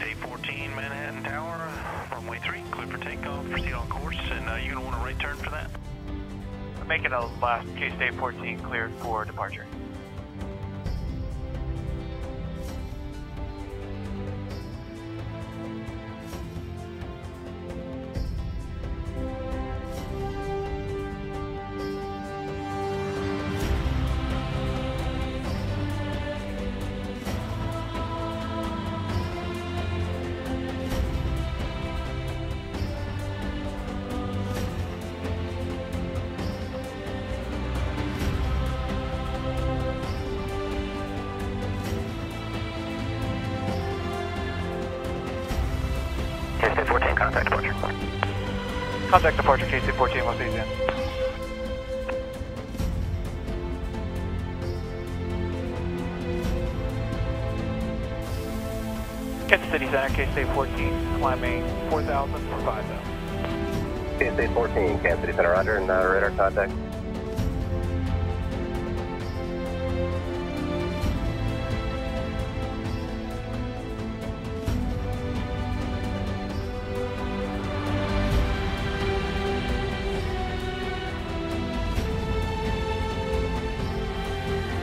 K-State 14, Manhattan Tower, runway 3, clear for takeoff, proceed on course, and you're going to want a right turn for that. I'm making a last K-State 14 cleared for departure. K-State 14, contact departure. Contact departure, K-State 14, we'll see you soon. Kansas City Center, K-State 14, climbing 4,000 for 5,000. K-State 14, Kansas City Center, roger, and radar contact.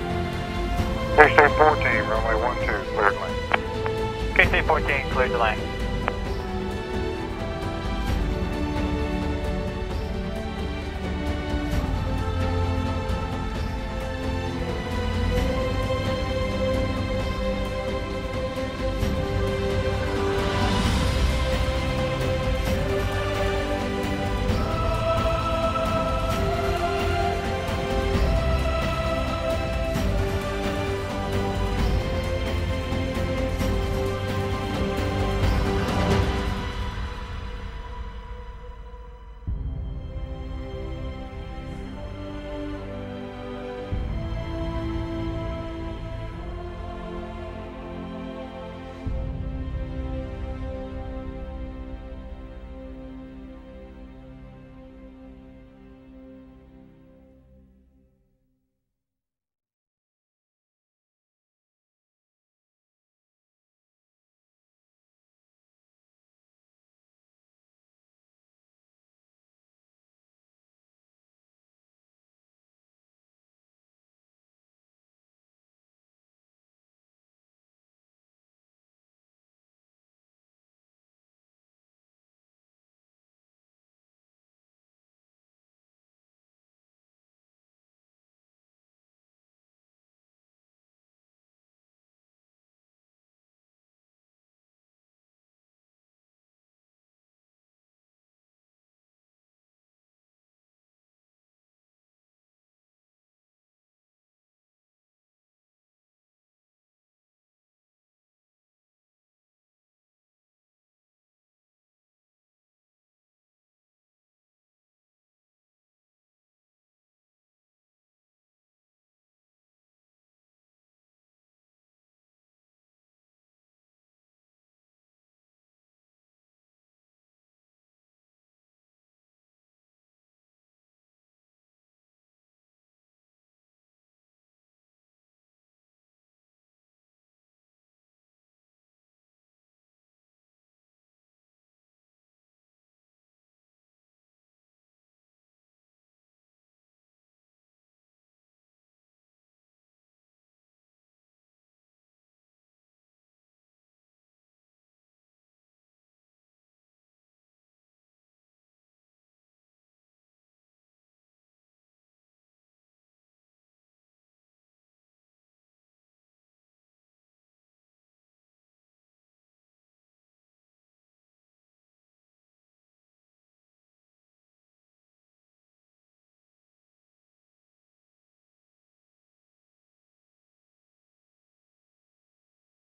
K-State 14, runway 12, cleared lane. K-State 14, cleared to land.